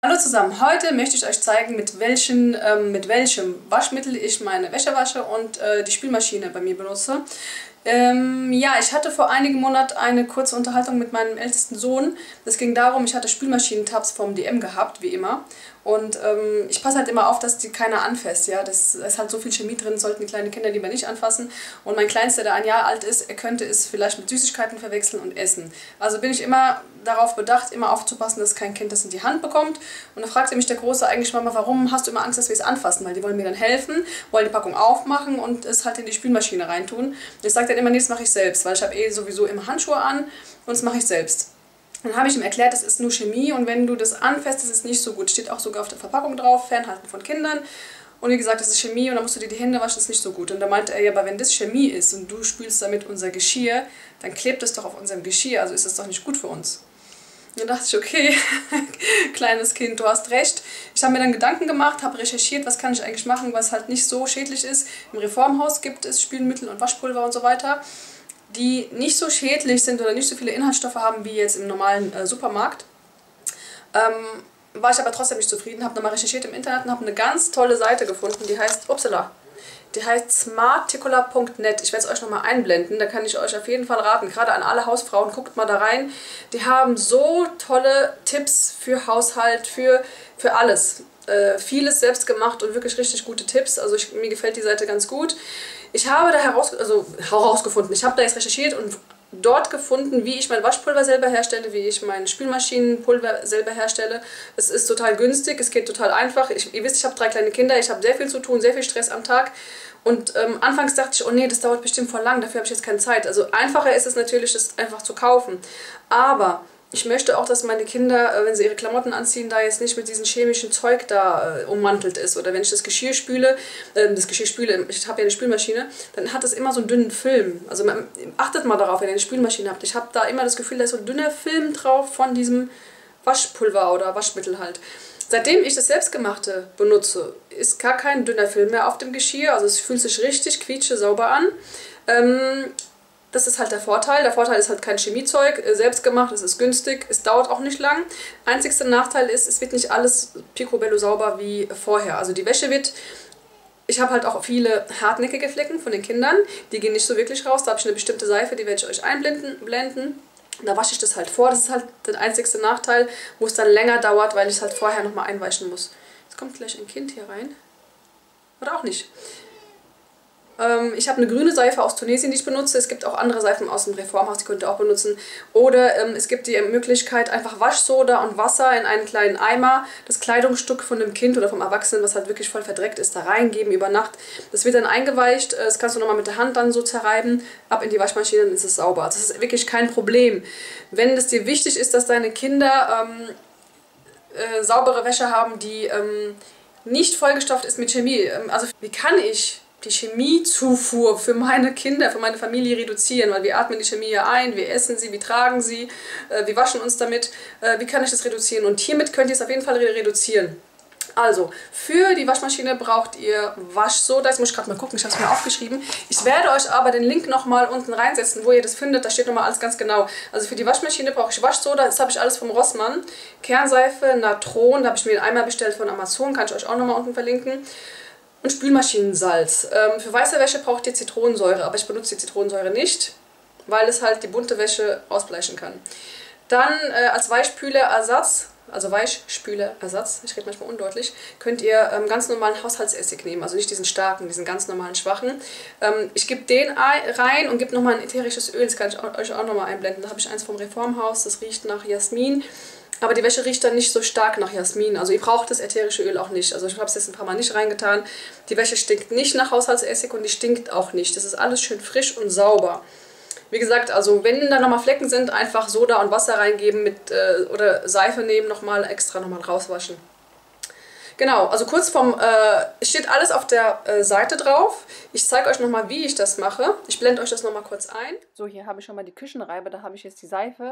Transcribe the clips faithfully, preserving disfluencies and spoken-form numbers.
Hallo zusammen, heute möchte ich euch zeigen, mit, welchen, ähm, mit welchem Waschmittel ich meine Wäsche wasche und äh, die Spülmaschine bei mir benutze. Ähm, ja, ich hatte vor einigen Monaten eine kurze Unterhaltung mit meinem ältesten Sohn. Es ging darum, ich hatte Spülmaschinentabs vom D M gehabt, wie immer. Und ähm, ich passe halt immer auf, dass die keiner anfasst. Ja? Das ist halt so viel Chemie drin, sollten die kleinen Kinder lieber nicht anfassen. Und mein Kleinster, der ein Jahr alt ist, er könnte es vielleicht mit Süßigkeiten verwechseln und essen. Also bin ich immer darauf bedacht, immer aufzupassen, dass kein Kind das in die Hand bekommt. Und da fragte mich der Große eigentlich Mama, warum hast du immer Angst, dass wir es anfassen? Weil die wollen mir dann helfen, wollen die Packung aufmachen und es halt in die Spülmaschine reintun. Und ich sage dann immer, nee, das mache ich selbst, weil ich habe eh sowieso immer Handschuhe an und das mache ich selbst. Dann habe ich ihm erklärt, das ist nur Chemie und wenn du das anfasst, das ist nicht so gut. Steht auch sogar auf der Verpackung drauf, Fernhalten von Kindern. Und wie gesagt, das ist Chemie und dann musst du dir die Hände waschen, das ist nicht so gut. Und da meinte er, ja, aber wenn das Chemie ist und du spülst damit unser Geschirr, dann klebt es doch auf unserem Geschirr, also ist das doch nicht gut für uns. Und dann dachte ich, okay, kleines Kind, du hast recht. Ich habe mir dann Gedanken gemacht, habe recherchiert, was kann ich eigentlich machen, was halt nicht so schädlich ist. Im Reformhaus gibt es Spülmittel und Waschpulver und so weiter, die nicht so schädlich sind oder nicht so viele Inhaltsstoffe haben wie jetzt im normalen äh, Supermarkt. Ähm, war ich aber trotzdem nicht zufrieden, habe nochmal recherchiert im Internet und habe eine ganz tolle Seite gefunden, die heißt, upsala, die heißt smarticola punkt net. Ich werde es euch nochmal einblenden, da kann ich euch auf jeden Fall raten, gerade an alle Hausfrauen, guckt mal da rein. Die haben so tolle Tipps für Haushalt, für, für alles. Äh, vieles selbst gemacht und wirklich richtig gute Tipps, also ich, mir gefällt die Seite ganz gut. Ich habe da heraus, also herausgefunden, ich habe da jetzt recherchiert und dort gefunden, wie ich mein Waschpulver selber herstelle, wie ich mein Spülmaschinenpulver selber herstelle. Es ist total günstig, es geht total einfach. Ich, ihr wisst, ich habe drei kleine Kinder, ich habe sehr viel zu tun, sehr viel Stress am Tag. Und ähm, anfangs dachte ich, oh nee, das dauert bestimmt voll lang, dafür habe ich jetzt keine Zeit. Also einfacher ist es natürlich, das einfach zu kaufen. Aber ich möchte auch, dass meine Kinder, wenn sie ihre Klamotten anziehen, da jetzt nicht mit diesem chemischen Zeug da äh, ummantelt ist. Oder wenn ich das Geschirr spüle, äh, das Geschirr spüle, ich habe ja eine Spülmaschine, dann hat es immer so einen dünnen Film. Also man, achtet mal darauf, wenn ihr eine Spülmaschine habt. Ich habe da immer das Gefühl, da ist so ein dünner Film drauf von diesem Waschpulver oder Waschmittel halt. Seitdem ich das Selbstgemachte benutze, ist gar kein dünner Film mehr auf dem Geschirr. Also es fühlt sich richtig quietsche sauber an. Ähm, Das ist halt der Vorteil. Der Vorteil ist halt kein Chemiezeug, selbst gemacht, es ist günstig, es dauert auch nicht lang. Einzigster Nachteil ist, es wird nicht alles picobello sauber wie vorher. Also die Wäsche wird, ich habe halt auch viele hartnäckige Flecken von den Kindern, die gehen nicht so wirklich raus. Da habe ich eine bestimmte Seife, die werde ich euch einblenden. Blenden. Da wasche ich das halt vor. Das ist halt der einzigste Nachteil, wo es dann länger dauert, weil ich es halt vorher nochmal einweichen muss. Jetzt kommt gleich ein Kind hier rein. Oder auch nicht. Ich habe eine grüne Seife aus Tunesien, die ich benutze. Es gibt auch andere Seifen aus dem Reformhaus, die könnt ihr auch benutzen. Oder ähm, es gibt die Möglichkeit, einfach Waschsoda und Wasser in einen kleinen Eimer, das Kleidungsstück von dem Kind oder vom Erwachsenen, was halt wirklich voll verdreckt ist, da reingeben über Nacht. Das wird dann eingeweicht, das kannst du nochmal mit der Hand dann so zerreiben, ab in die Waschmaschine, dann ist es sauber. Also das ist wirklich kein Problem. Wenn es dir wichtig ist, dass deine Kinder ähm, äh, saubere Wäsche haben, die ähm, nicht vollgestopft ist mit Chemie, ähm, also wie kann ich die Chemiezufuhr für meine Kinder, für meine Familie reduzieren, weil wir atmen die Chemie ja ein, wir essen sie, wir tragen sie, äh, wir waschen uns damit. Äh, wie kann ich das reduzieren? Und hiermit könnt ihr es auf jeden Fall reduzieren. Also, für die Waschmaschine braucht ihr Waschsoda. Jetzt muss ich gerade mal gucken, ich habe es mir aufgeschrieben. Ich werde euch aber den Link nochmal unten reinsetzen, wo ihr das findet. Da steht nochmal alles ganz genau. Also für die Waschmaschine brauche ich Waschsoda. Das habe ich alles vom Rossmann. Kernseife, Natron, da habe ich mir einmal bestellt von Amazon. Kann ich euch auch nochmal unten verlinken. Und Spülmaschinensalz. Ähm, für weiße Wäsche braucht ihr Zitronensäure, aber ich benutze die Zitronensäure nicht, weil es halt die bunte Wäsche ausbleichen kann. Dann äh, als Weichspülerersatz, also Weichspülerersatz, ich rede manchmal undeutlich, könnt ihr ähm, ganz normalen Haushaltsessig nehmen, also nicht diesen starken, diesen ganz normalen schwachen. Ähm, ich gebe den rein und gebe nochmal ein ätherisches Öl, das kann ich euch auch nochmal einblenden. Da habe ich eins vom Reformhaus, das riecht nach Jasmin. Aber die Wäsche riecht dann nicht so stark nach Jasmin. Also ihr braucht das ätherische Öl auch nicht. Also ich habe es jetzt ein paar Mal nicht reingetan. Die Wäsche stinkt nicht nach Haushaltsessig und die stinkt auch nicht. Das ist alles schön frisch und sauber. Wie gesagt, also wenn da nochmal Flecken sind, einfach Soda und Wasser reingeben mit, äh, oder Seife nehmen, nochmal extra nochmal rauswaschen. Genau, also kurz vom, äh, steht alles auf der äh, Seite drauf. Ich zeige euch nochmal, wie ich das mache. Ich blende euch das nochmal kurz ein. So, hier habe ich schon mal die Küchenreibe, da habe ich jetzt die Seife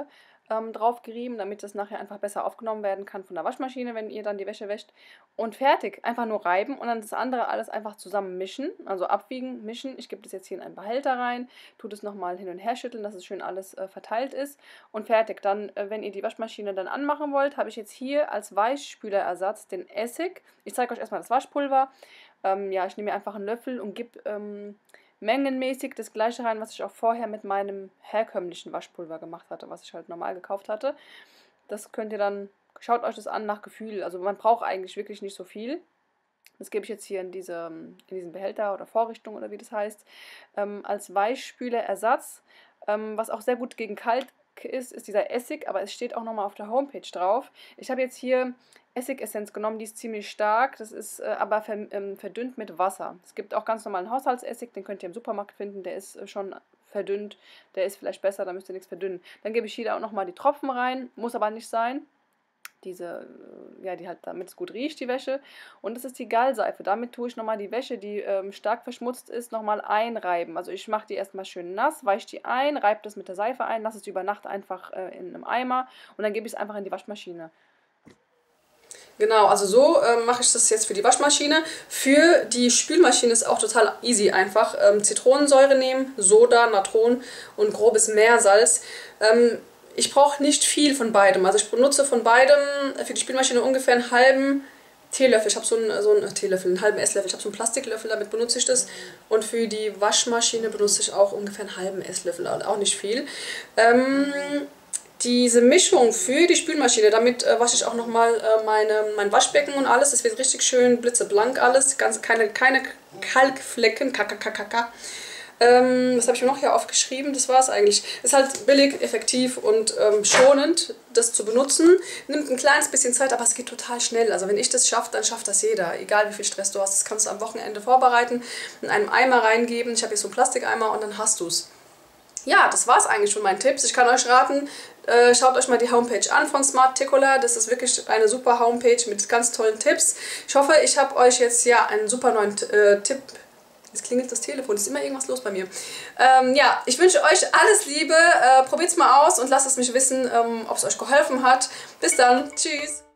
ähm, drauf gerieben, damit das nachher einfach besser aufgenommen werden kann von der Waschmaschine, wenn ihr dann die Wäsche wäscht. Und fertig. Einfach nur reiben und dann das andere alles einfach zusammen mischen. Also abwiegen, mischen. Ich gebe das jetzt hier in einen Behälter rein, tue das nochmal hin und her schütteln, dass es schön alles äh, verteilt ist. Und fertig. Dann, äh, wenn ihr die Waschmaschine dann anmachen wollt, habe ich jetzt hier als Weichspülerersatz den Essig. Ich zeige euch erstmal das Waschpulver. Ähm, ja, ich nehme mir einfach einen Löffel und gebe ähm, mengenmäßig das gleiche rein, was ich auch vorher mit meinem herkömmlichen Waschpulver gemacht hatte, was ich halt normal gekauft hatte. Das könnt ihr dann, schaut euch das an nach Gefühl. Also man braucht eigentlich wirklich nicht so viel. Das gebe ich jetzt hier in, diese, in diesen Behälter oder Vorrichtung oder wie das heißt, ähm, als Weichspülerersatz, ähm, was auch sehr gut gegen kalt ist, ist dieser Essig, aber es steht auch nochmal auf der Homepage drauf. Ich habe jetzt hier Essigessenz genommen, die ist ziemlich stark, das ist äh, aber ver, ähm, verdünnt mit Wasser. Es gibt auch ganz normalen Haushaltsessig, den könnt ihr im Supermarkt finden, der ist äh, schon verdünnt, der ist vielleicht besser, da müsst ihr nichts verdünnen. Dann gebe ich hier auch nochmal die Tropfen rein, muss aber nicht sein. Diese, ja, die halt, damit es gut riecht, die Wäsche. Und das ist die Gallseife. Damit tue ich nochmal die Wäsche, die ähm, stark verschmutzt ist, nochmal einreiben. Also ich mache die erstmal schön nass, weiche die ein, reibe das mit der Seife ein, lasse es über Nacht einfach äh, in einem Eimer und dann gebe ich es einfach in die Waschmaschine. Genau, also so ähm, mache ich das jetzt für die Waschmaschine. Für die Spülmaschine ist auch total easy einfach. Ähm, Zitronensäure nehmen, Soda, Natron und grobes Meersalz. Ähm, Ich brauche nicht viel von beidem. Also ich benutze von beidem für die Spülmaschine ungefähr einen halben Teelöffel. Ich habe so einen, so einen Teelöffel, einen halben Esslöffel. Ich habe so einen Plastiklöffel, damit benutze ich das. Und für die Waschmaschine benutze ich auch ungefähr einen halben Esslöffel, auch nicht viel. Ähm, diese Mischung für die Spülmaschine, damit äh, wasche ich auch nochmal äh, meine, mein Waschbecken und alles. Das wird richtig schön blitzeblank alles. Ganz, keine, keine Kalkflecken. Kakakakaka. Ähm, was habe ich mir noch hier aufgeschrieben? Das war es eigentlich. Ist halt billig, effektiv und ähm, schonend, das zu benutzen. Nimmt ein kleines bisschen Zeit, aber es geht total schnell. Also wenn ich das schaffe, dann schafft das jeder. Egal wie viel Stress du hast, das kannst du am Wochenende vorbereiten, in einem Eimer reingeben. Ich habe hier so einen Plastikeimer und dann hast du es. Ja, das war es eigentlich schon meinen Tipps. Ich kann euch raten, äh, schaut euch mal die Homepage an von Smarticular. Das ist wirklich eine super Homepage mit ganz tollen Tipps. Ich hoffe, ich habe euch jetzt ja einen super neuen äh, Tipp. Jetzt klingelt das Telefon, ist immer irgendwas los bei mir. Ähm, ja, ich wünsche euch alles Liebe. Äh, Probiert es mal aus und lasst es mich wissen, ähm, ob es euch geholfen hat. Bis dann. Tschüss.